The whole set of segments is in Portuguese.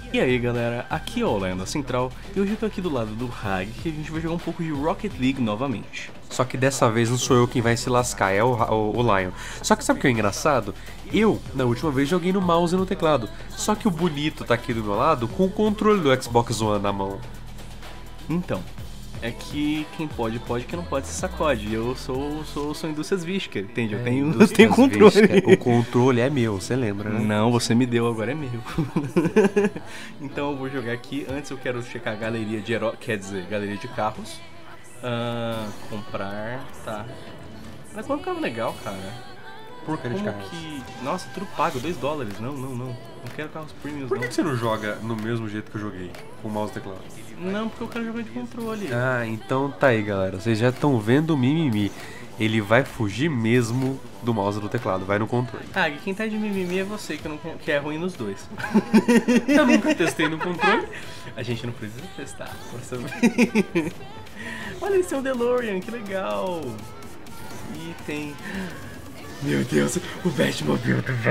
E aí galera, aqui é o Lion da Central e hoje eu tô aqui do lado do Hag que a gente vai jogar um pouco de Rocket League novamente. Só que dessa vez não sou eu quem vai se lascar, é o Lion. Só que sabe o que é engraçado? Eu, na última vez, joguei no mouse e no teclado. Só que o bonito tá aqui do meu lado com o controle do Xbox One na mão. Então, é que quem pode, quem não pode se sacode. Eu sou Indústrias Vischer, entende? Eu tenho controle. O controle é meu, você lembra, né? Não, você me deu, agora é meu. Então eu vou jogar aqui. Antes eu quero checar a galeria de galeria de carros. Comprar, tá. Mas qual é um carro legal, cara? Porcaria de Como carros. que... Nossa, tudo pago, $2. Não. Não quero carros premiums, Por que não. você não joga no mesmo jeito que eu joguei, com o mouse e teclado? Não, porque eu quero jogar de controle. Ah, então tá aí, galera. Vocês já estão vendo o mimimi. Ele vai fugir mesmo do mouse e do teclado, vai no controle. Ah, quem tá de mimimi é você, que é ruim nos dois. Eu nunca testei no controle. A gente não precisa testar pra saber. Olha, esse é um DeLorean, que legal. E tem... Meu Deus, o Batmobile do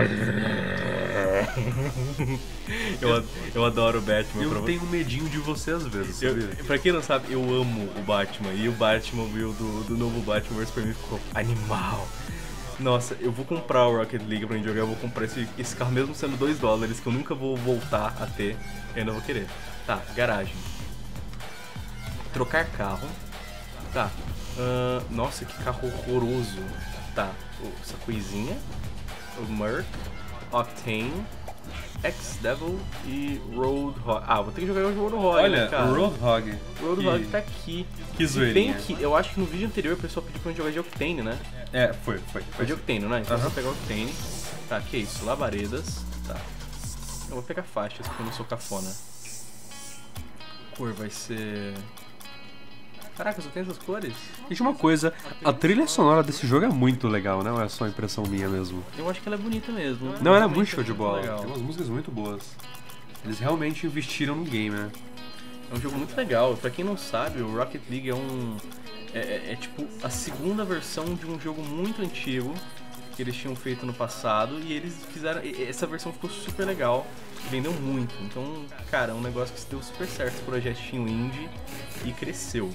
eu adoro o Batman. Eu tenho medinho de você às vezes, sabia? Pra quem não sabe, eu amo o Batman. E o Batmobile do novo Batman pra mim ficou animal. Nossa, eu vou comprar o Rocket League pra gente jogar. Eu vou comprar esse carro mesmo sendo $2, que eu nunca vou voltar a ter. Eu ainda vou querer. Tá, garagem. Trocar carro. Tá. Nossa, que carro horroroso. Tá, essa coisinha. O Merc, Octane, X-Devil e Roadhog. Ah, vou ter que jogar o Roadhog. Olha, né, cara? o Roadhog. Roadhog tá aqui. Que zoeirinha. Bem que eu acho que no vídeo anterior o pessoal pediu pra gente jogar de Octane, né? É, foi. Foi de Octane, né? Então eu vou pegar o Octane. Tá, que isso? Labaredas. Tá. Eu vou pegar faixas porque eu não sou cafona. Cor vai ser... Caraca, só tem essas cores? Deixa uma coisa, a trilha sonora desse jogo é muito legal, né? Ou é só impressão minha mesmo? Eu acho que ela é bonita mesmo. Não, ela é Realmente muito show de bola. legal. Tem umas músicas muito boas. Eles realmente investiram no game, né? É um jogo muito legal. Pra quem não sabe, o Rocket League é é tipo a segunda versão de um jogo muito antigo que eles tinham feito no passado e eles fizeram... Essa versão ficou super legal, vendeu muito. Então, cara, é um negócio que deu super certo, esse projetinho indie, e cresceu.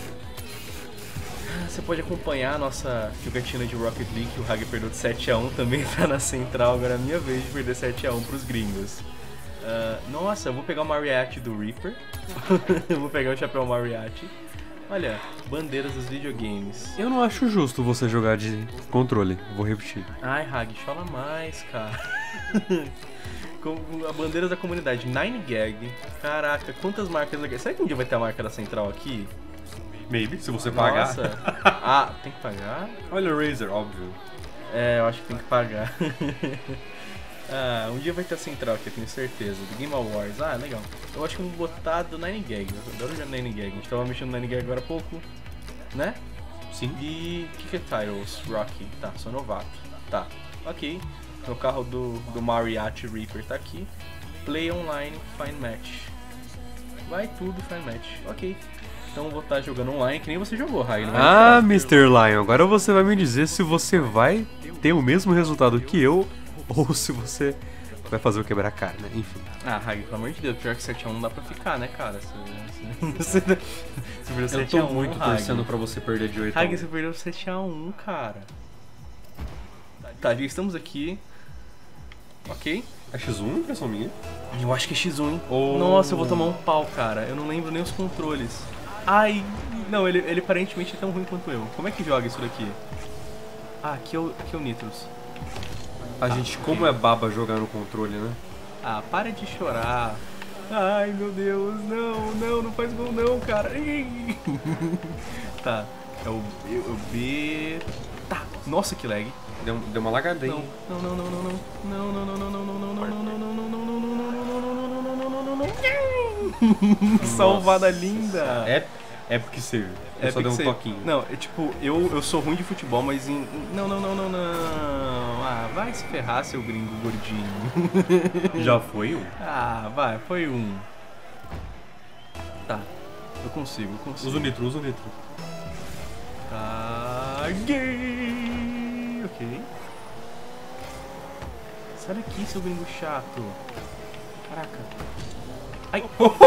Você pode acompanhar a nossa jogatina de Rocket League, que o Hag perdeu de 7-1, também tá na central, agora é a minha vez de perder 7-1 pros gringos. Nossa, eu vou pegar o Mariachi do Reaper. Eu vou pegar o chapéu Mariachi. Olha, bandeiras dos videogames. Eu não acho justo você jogar de controle, vou repetir. Ai, Hag, chola mais, cara. Com a bandeira da comunidade, 9gag. Caraca, quantas marcas legais. Será que um dia vai ter a marca da central aqui? Maybe, se você pagar. Nossa. Ah, tem que pagar? Olha o Razer, óbvio. É, eu acho que tem que pagar. Um dia vai ter a central aqui, eu tenho certeza. Do Game Awards. Ah, legal. Eu acho que eu vou botar do 9gag. Eu adoro jogar 9gag. A gente tava mexendo no 9gag agora há pouco, né? Sim. E o que é Titles? Rocky. Tá, sou novato. Tá, ok. O carro do Mariachi Reaper tá aqui. Play online, find match. Vai tudo, find match. Ok. Então eu vou estar jogando online, que nem você jogou, Rai. Ah, Mr. Lion, agora você vai me dizer se você vai ter o mesmo resultado que eu ou se você vai fazer o quebrar a cara, né? Enfim. Ah, Hag, pelo amor de Deus, pior que 7-1 não dá pra ficar, né, cara? Você perdeu 7-1, Eu tô muito Hag. torcendo pra você perder de 8 a 1. Hag, você perdeu 7-1, cara. Tá, já estamos aqui. Ok. É X1, impressão minha? Eu acho que é X1, hein? Oh. Nossa, eu vou tomar um pau, cara. Eu não lembro nem os controles. Ai, não, ele aparentemente é tão ruim quanto eu. Como é que joga isso daqui? Ah, aqui é o Nitros. A gente, como é baba jogar no controle, né? Ah, para de chorar. Ai, meu Deus, não faz gol não, cara. Tá, é o B... Tá, nossa, que lag. Deu uma lagadinha. Salvada linda. É porque você só deu um toquinho. Não, é tipo, eu sou ruim de futebol, mas em... Não. Ah, vai se ferrar, seu gringo gordinho. Já foi um? Ah, vai, foi um. Tá, eu consigo. Usa o nitro. Tá, gay. Ok. Sai daqui, seu gringo chato. Caraca. Ai.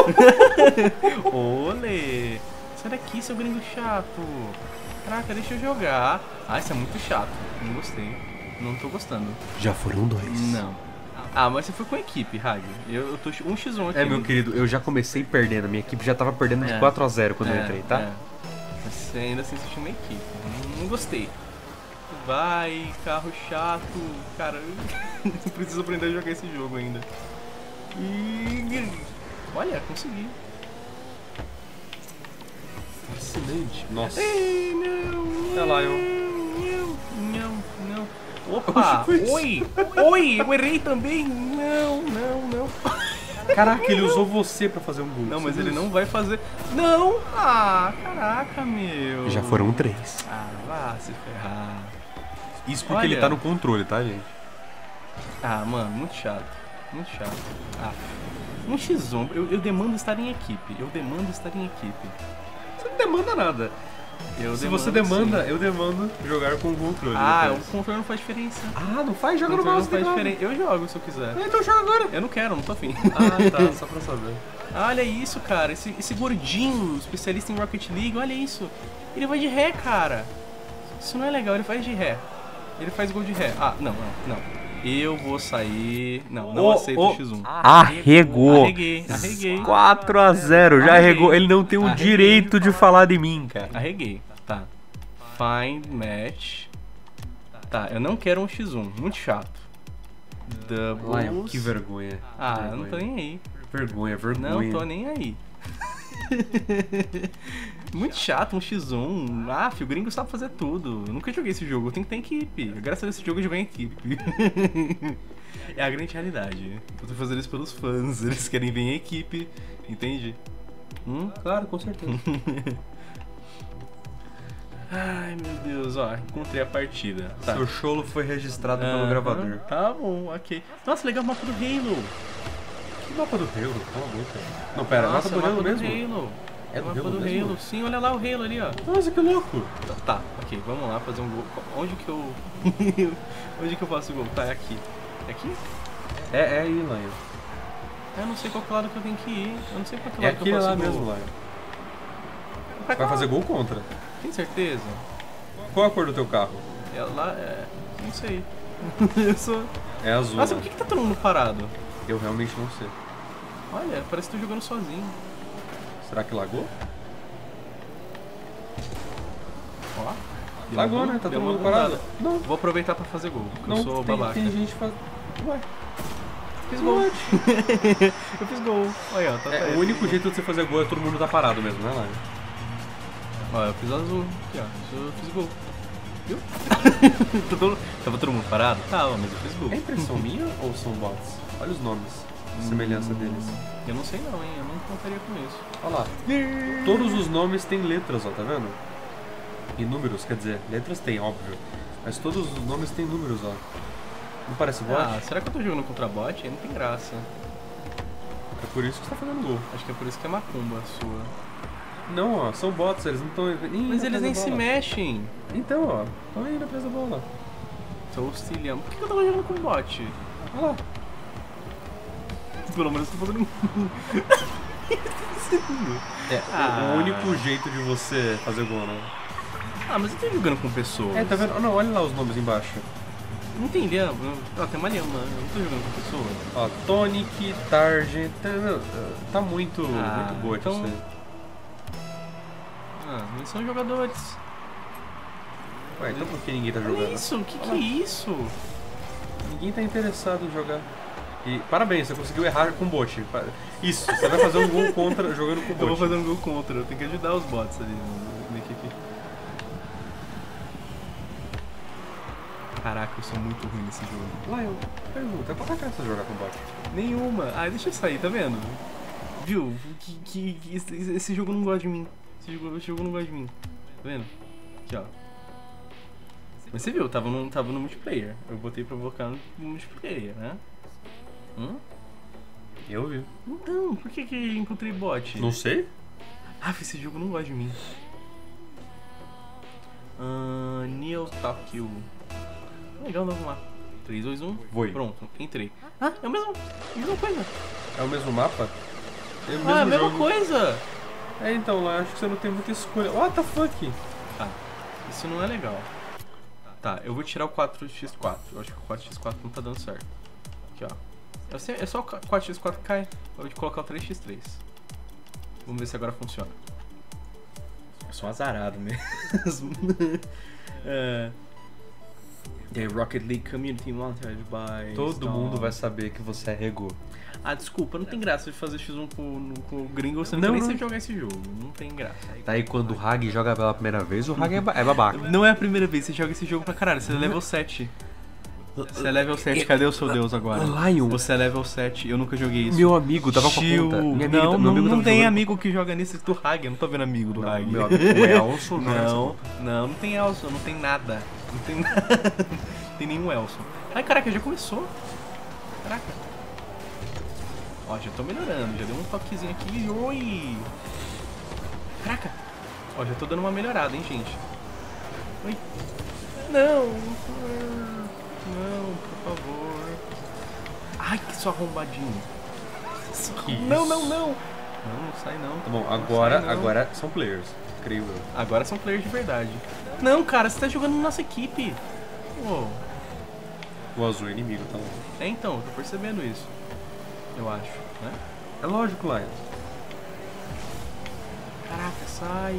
Olê. Sai daqui, seu gringo chato. Caraca, deixa eu jogar. Ah, isso é muito chato. Não gostei. Não tô gostando. Já foram 2. Não. Ah, mas você foi com a equipe, Hag. Eu tô 1x1 aqui. É, meu querido, eu já comecei perdendo. Minha equipe já tava perdendo de 4-0 quando eu entrei, tá? Mas você ainda assim assistiu uma equipe. Não gostei. Vai, carro chato. Cara, eu preciso aprender a jogar esse jogo ainda. E... olha, consegui. Fascinante. Nossa. Ei, não. É lá, Não. Opa! Oi! Oi! Eu errei também! Não. Caraca, ele usou você pra fazer um gol. Não, mas ele não vai fazer. Não! Ah, caraca, meu! Já foram 3. Ah, vá se ferrar. Isso porque Olha. ele tá no controle, tá, gente? Ah, mano, muito chato. Muito chato. Ah, um X1. Eu demando estar em equipe. Você não demanda nada. Se você demanda, sim. eu demando jogar com o controle. Ah, depois. o controle não faz diferença. Ah, não faz? O Joga no controle mouse não faz teclado. diferença. Eu jogo se eu quiser. Então joga agora. Eu não quero, não tô afim. Ah, tá, só pra saber. Olha isso, cara. Esse gordinho, especialista em Rocket League, olha isso. Ele vai de ré, cara. Isso não é legal, ele faz de ré. Ele faz gol de ré. Ah, não. Eu vou sair... Não aceito o X1. Arregou. Arreguei. 4-0, já arregou. Ele não tem o direito de falar de mim, cara. Arreguei. Tá. Find match. Tá, eu não quero um X1. Muito chato. Lion, Doubles. que vergonha. Ah, eu não tô nem aí. Vergonha. Não tô nem aí. Muito chato, um X1. Ah, o gringo sabe fazer tudo. Eu nunca joguei esse jogo, eu tenho que ter equipe. Graças a esse jogo eu joguei em equipe. É a grande realidade. Eu tô fazendo isso pelos fãs, eles querem ver em equipe, entende? Claro, com certeza. Ai, meu Deus, ó, encontrei a partida. Tá. Seu cholo foi registrado pelo gravador. Tá bom, ok. Nossa, legal o mapa do Halo. Que mapa do Halo? Cala a boca. Não, pera, Nossa, mapa do Halo mesmo? Halo. É do mapa Halo do mesmo? Halo. Sim, olha lá o Halo ali, ó. Nossa, que louco. Tá, ok, vamos lá fazer um gol. Onde que eu. Onde que eu faço o gol? Tá, é aqui. É aqui? É aí, Lion. Eu não sei qual que lado que eu tenho que ir. Eu não sei qual que É lado que aquele eu faço lá o gol. mesmo, Lion. Pra Vai cá. fazer gol contra. Tem certeza? Qual a cor do teu carro? É lá, é. Não sei. Eu sou. É azul. Nossa, né? por que tá todo mundo parado? Eu realmente não sei. Olha, parece que tô jogando sozinho. Será que lagou? Ó. deu Lagou, uma- né? Tá deu todo uma mundo parado. bugada. Não, Vou aproveitar pra fazer gol, porque não. eu sou babaca. Tem gente faz... Ué, Fiz gol. Eu fiz gol. Olha, ó, tá é, perto. o único jeito de você fazer gol é todo mundo tá parado mesmo, né, Lion? Ó, eu fiz azul. Aqui, ó. Eu fiz gol. Viu? Tava todo mundo parado? Tava, mas eu fiz gol. É impressão minha ou são bots? Olha os nomes, a semelhança deles. Eu não sei não, hein? Eu não contaria com isso. Olha lá. Todos os nomes têm letras, ó, tá vendo? E números, quer dizer, letras tem, óbvio. Mas todos os nomes têm números, ó. Não parece bot? Ah, será que eu tô jogando contra bot? Aí não tem graça. É por isso que você tá fazendo gol. Acho que é por isso que é macumba sua. Não, ó, são bots, eles não estão... Mas eles nem se mexem. Então, ó, estão aí na presa da bola. Tô auxiliando. Por que eu tava jogando com bot? Olha lá. Pelo menos eu tô fazendo. É, o único jeito de você fazer gol, né? Ah, mas eu tô jogando com pessoas. É, tá vendo? Oh, não, olha lá os nomes embaixo. Não entendi. Ah, tem uma lhama. Eu não tô jogando com pessoas. Ó, Tonic, Target... Tá muito bot então- isso aí. Ah, eles são jogadores. Ué, então por que ninguém tá Olha jogando? isso, o que é isso? Ninguém tá interessado em jogar. E parabéns, você conseguiu errar com bot. Isso, você vai fazer um gol contra jogando com bot. Eu vou fazer um gol contra, eu tenho que ajudar os bots ali na equipe. Caraca, eu sou muito ruim nesse jogo. Lá, eu pergunto, é pra cá você jogar com bot? Nenhuma. Ah, deixa eu sair, tá vendo? Viu? Esse jogo não gosta de mim. Esse jogo não gosta de mim. Tá vendo? Aqui, ó. Mas você viu, tava no multiplayer. Eu botei pra invocar no multiplayer, né? Eu vi. Então, por que encontrei bot? Não sei? Ah, esse jogo não gosta de mim. Neo Tokyo. Legal, vamos lá. 3, 2, 1. Foi. Pronto, entrei. Ah, é a mesma coisa. É o mesmo mapa? É o mesmo Ah, é a mesma jogo. coisa! É, então, lá acho que você não tem muita escolha. What the fuck? Tá, isso não é legal. Tá, eu vou tirar o 4x4. Eu acho que o 4x4 não tá dando certo. Aqui, ó. É só o 4x4 que cai. Eu vou colocar o 3x3. Vamos ver se agora funciona. Eu sou um azarado mesmo. The Rocket League Community Wanted by... Todo mundo vai saber que você arregou. Ah, desculpa, não tem graça de fazer X1 com o gringo, você Não, nem não. sei jogar esse jogo. Não tem graça. Daí quando o Hag joga pela primeira vez, o Hag é babaca. Não é a primeira vez, você joga esse jogo pra caralho, você é level 7. Você é level 7, cadê o seu deus agora? Lion. Você é level 7, eu nunca joguei isso. Meu amigo tava com a Tio, conta. Minha amiga, não, meu amigo não tava tem jogando- amigo que joga nisso do Hag, eu não tô vendo amigo do Hag. Meu amigo, o Elson joga nessa Não, conta. não tem Elson, não tem nada. Não tem nada. Não tem nenhum Elson. Ai, caraca, já começou. Caraca. Ó, já tô melhorando, já deu um toquezinho aqui. Oi! Caraca! Ó, já tô dando uma melhorada, hein, gente. Oi! Não! Não, por favor. Ai, que só arrombadinho. Não, não, não! Não, não sai não. Tá bom, Não agora, sai, não. agora são players, creio eu. Agora são players de verdade. Não, cara, você tá jogando na nossa equipe. Pô. O azul é inimigo, tá bom. É, então, tô percebendo isso. Eu acho, né? É lógico, Lion. Caraca, sai.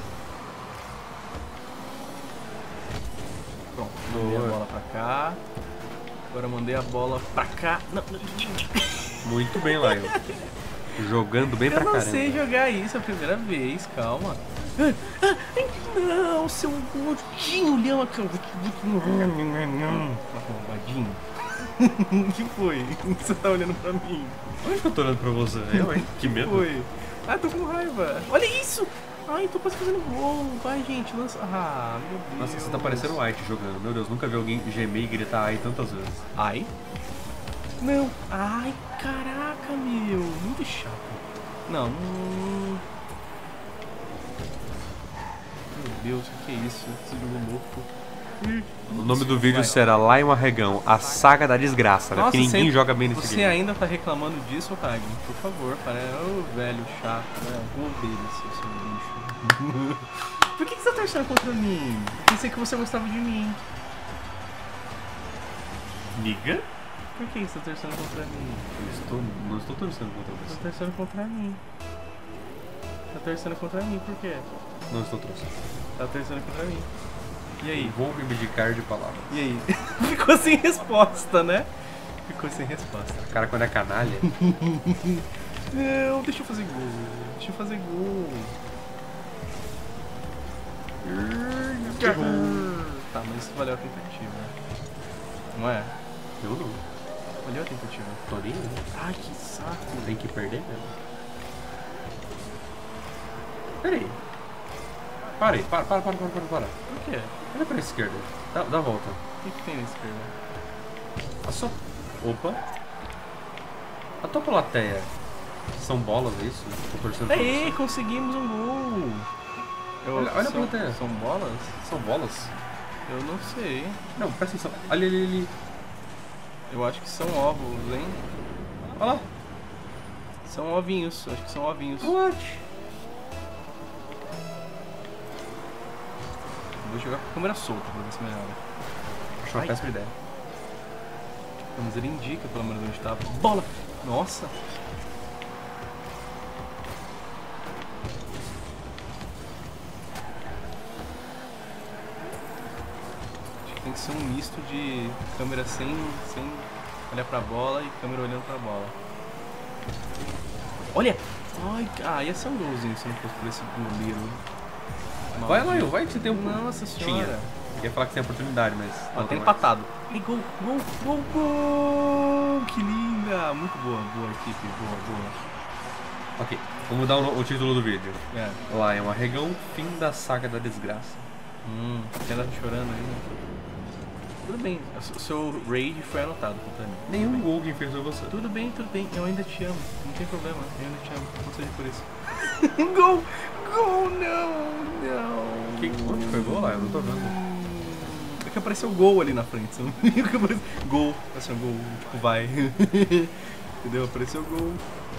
Pronto, mandei a Boa. bola pra cá. Agora mandei a bola pra cá. Não, Muito bem, Lion. Jogando bem eu pra não caramba. sei jogar isso a primeira vez, calma. Não, seu gordinho, leão aqui. Arrombadinho. O que foi? Você tá olhando pra mim? Onde que eu tô olhando pra você? Eu, hein? Que medo. Foi. Ah, tô com raiva. Olha isso! Ai, tô quase fazendo gol. Vai, gente, lança. Ah, meu Deus. Nossa, você tá parecendo o White jogando. Meu Deus, nunca vi alguém gemer e gritar ai tantas vezes. Ai? Não. Ai, caraca, meu. Muito chato. Não. Meu Deus, o que é isso? Esse jogo louco. O nome do vídeo Vai. será Lion Arregão, a saga da desgraça, né? Porque ninguém você- joga bem nesse Você game. ainda tá reclamando disso, Hag? Por favor, para. Ô, velho chato, né? Vou obedecer, seu lixo. Por que você tá torcendo contra mim? Pensei que você gostava de mim. Niga? Por que você tá torcendo contra mim? Não estou torcendo contra Tá você. torcendo contra mim. Tá torcendo contra mim, por quê? Não estou torcendo. Tá torcendo contra mim. E aí? Vou me medicar de palavras. E aí? Ficou sem resposta, né? Ficou sem resposta. Cara, quando é canalha. Não, deixa eu fazer gol. Deixa eu fazer gol. Tá, mas isso valeu a tentativa. Não é? Eu não. Valeu a tentativa. Torinho? Ai, que saco. Tem que perder mesmo. Peraí. Para. Por quê? Olha pra esquerda. Dá a volta. O que tem na esquerda? A sua... Opa. A tua plateia são bolas, é isso? Tô torcendo pra Aê, você. conseguimos um gol. Olha a são, plateia. são bolas? São bolas? Eu não sei. Não, presta atenção. Ali. Eu acho que são ovos, hein? Olha lá. São ovinhos, acho que são ovinhos. What? Vou jogar com a câmera solta pra ver se melhora. Acho uma Ai. péssima ideia. Mas ele indica pelo menos onde tá. Bola! Nossa! Acho que tem que ser um misto de câmera sem olhar pra bola e câmera olhando pra bola. Olha! Ai, ia ser um golzinho se não fosse por esse goleiro. Vai, Maldito. Lion, vai que você tem um... Nossa senhora! Tinha. Ia falar que tem oportunidade, mas... Ó, não tem mais. empatado. E gol! Que linda! Muito boa, equipe, boa. Ok, vamos mudar o título do vídeo. É. Lion Arregão, fim da saga da desgraça. Ela tá chorando aí. Tudo bem, o seu raid foi anotado contra mim. Nenhum gol que fez foi você. Tudo bem, eu ainda te amo. Não tem problema, eu ainda te amo. Não seja por isso. Gol! Não! Onde foi o gol lá? Eu não tô vendo. É que apareceu gol ali na frente. Você não viu que apareceu? Gol, assim, gol, tipo, vai. Entendeu? Apareceu o gol.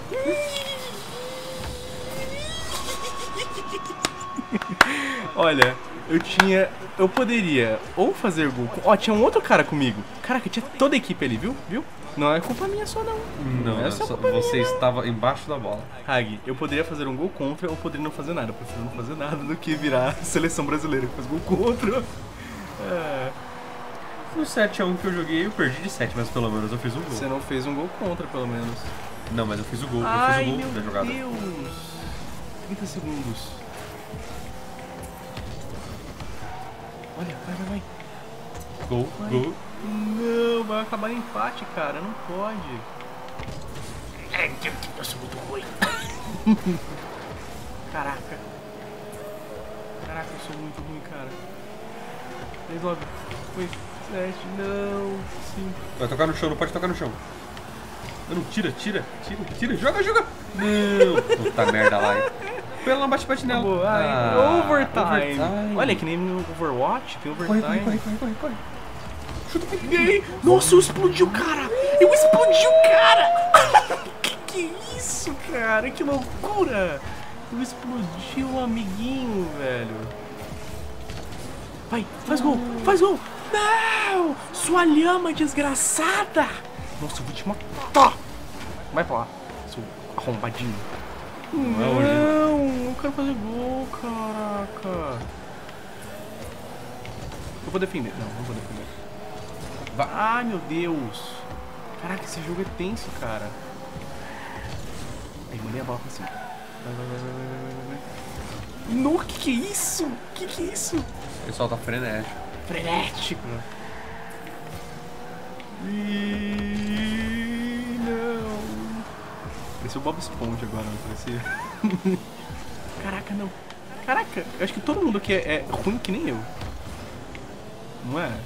Olha, eu poderia ou fazer gol. Ó, tinha um outro cara comigo. Caraca, tinha toda a equipe ali, viu? Não é culpa minha só, não. Não, é só culpa você minha, estava embaixo da bola. Hag, eu poderia fazer um gol contra ou poderia não fazer nada. Eu prefiro não fazer nada do que virar seleção brasileira que faz gol contra. É. No 7x1 que eu joguei, eu perdi de 7, mas pelo menos eu fiz um gol. Você não fez um gol contra, pelo menos. Não, mas eu fiz o gol. Ai, eu fiz o gol meu da jogada. Deus! 30 segundos. Olha, vai. Gol, Vai. gol. Não, vai acabar em empate, cara. Não pode. Eu sou muito ruim. Caraca. Caraca, eu sou muito ruim, cara. 10, 9, 8, 7, não, 5. Vai tocar no chão, não pode tocar no chão. Não, tira. Joga. Não. Puta merda lá. Pela não bate nela. Overtime. Olha, que nem no Overwatch, tem overtime. Corre. Chuta pra Ganhei. Nossa, eu explodi o cara. Que isso, cara? Que loucura. Eu explodi o amiguinho, velho. Vai, faz gol. Não, sua lhama desgraçada. Nossa, eu vou te matar. Vai pra lá, seu arrombadinho. Não, eu quero fazer gol, caraca. Eu vou defender. Não vou defender. Ai, meu Deus. Caraca, esse jogo é tenso, cara. Aí, mandei a bola pra cima. Vai. No, que é isso? Que é isso? O pessoal tá frenético. Não. Parecia o Bob Esponja agora, não parecia? Caraca, não. Caraca, eu acho que todo mundo aqui é ruim que nem eu. Não é?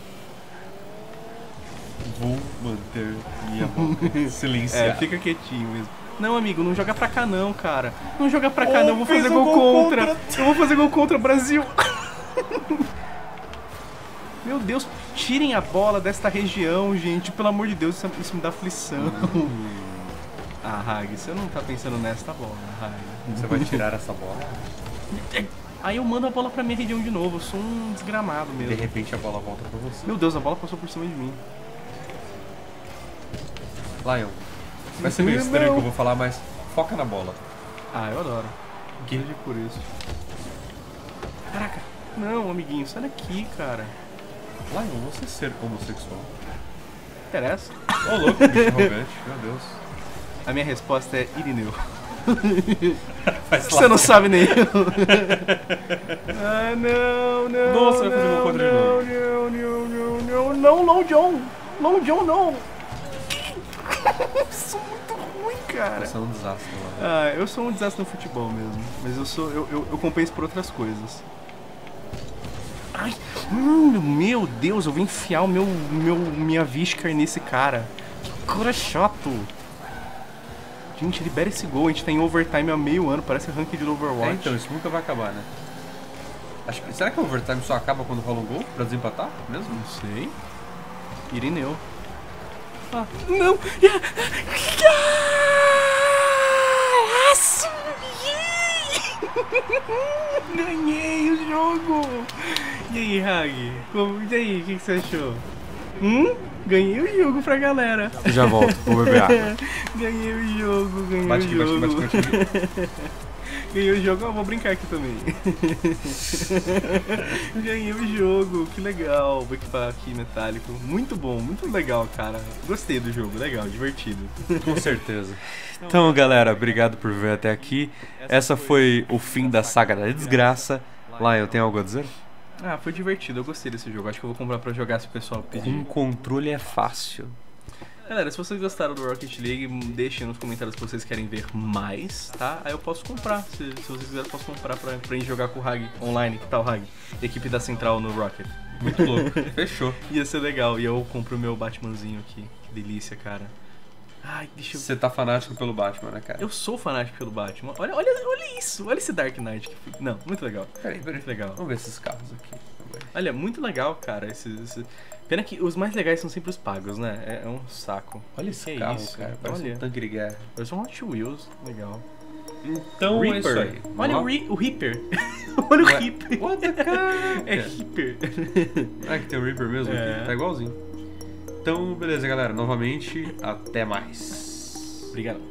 Vou manter minha boca silenciada. Fica quietinho mesmo. Não, amigo, não joga pra cá não, cara. Não joga pra cá não, eu vou fazer gol contra. Eu vou fazer gol contra, Brasil. Meu Deus, tirem a bola desta região, gente. Pelo amor de Deus, isso me dá aflição. Ah, Hag, você não tá pensando nessa bola, Hag. Você vai tirar essa bola? Aí eu mando a bola pra minha região de novo. Eu sou um desgramado mesmo. De repente a bola volta pra você. Meu Deus, a bola passou por cima de mim. Lion, vai ser meio estranho que eu vou falar, mas foca na bola. Ah, eu adoro. Entendi por isso. Caraca. Não, amiguinho, sai daqui, cara. Lion, você ser homossexual? Interessa? Ô, louco, bicho arrogante, meu Deus. A minha resposta é Irineu. Você não sabe nem eu. Ah, não. Nossa, vai fazer uma contra de novo. Não, Long John. Long John, não. Eu sou muito ruim, cara. Você é um desastre, mano. Ah, eu sou um desastre no futebol mesmo. Mas eu compenso por outras coisas. Ai, meu Deus, eu vou enfiar minha Viscar nesse cara. Que cara chato. Gente, libera esse gol, a gente tá em overtime há meio ano, parece ranking de Overwatch. Então, isso nunca vai acabar, né? Será que o overtime só acaba quando rola um gol pra desempatar mesmo? Não sei. Irineu. Ah, não! Ganhei o jogo! E aí, Hag? E aí, o que você achou? Ganhei o jogo pra galera. Já volto, vou beber água. Ganhei o jogo. Bate. Ganhei o jogo, vou brincar aqui também. Ganhei o jogo, que legal. Vou equipar aqui metálico. Muito bom, muito legal, cara. Gostei do jogo, legal, divertido. Com certeza. Então, galera, obrigado por ver até aqui. Essa foi o fim da saga da desgraça. Lion, tem algo a dizer? Ah, foi divertido, eu gostei desse jogo. Acho que eu vou comprar pra jogar se o pessoal pedir. Com controle é fácil. Galera, se vocês gostaram do Rocket League, deixem nos comentários se vocês querem ver mais, tá? Aí eu posso comprar, se vocês quiserem eu posso comprar pra gente jogar com o Hag online. Que tal, Hag? Equipe da Central no Rocket. Muito louco, fechou. Ia ser legal, e eu compro o meu Batmanzinho aqui. Que delícia, cara. Ai, deixa eu... Você tá fanático pelo Batman, né, cara? Eu sou fanático pelo Batman. Olha isso, olha esse Dark Knight. Não, muito legal. Peraí. Muito legal. Vamos ver esses carros aqui. velho. Olha, muito legal, cara. Pena que os mais legais são sempre os pagos, né? É um saco. Olha esse Que carro, isso? cara. Parece Olha. um tanque de guerra. Parece um Hot Wheels. Legal. Então é isso aí. Olha Vamos o Reaper. Olha o Ué, Reaper. what the cara? É Reaper. Ah, que tem o Reaper mesmo É. aqui. Tá igualzinho. Então, beleza, galera. Novamente, até mais. Obrigado.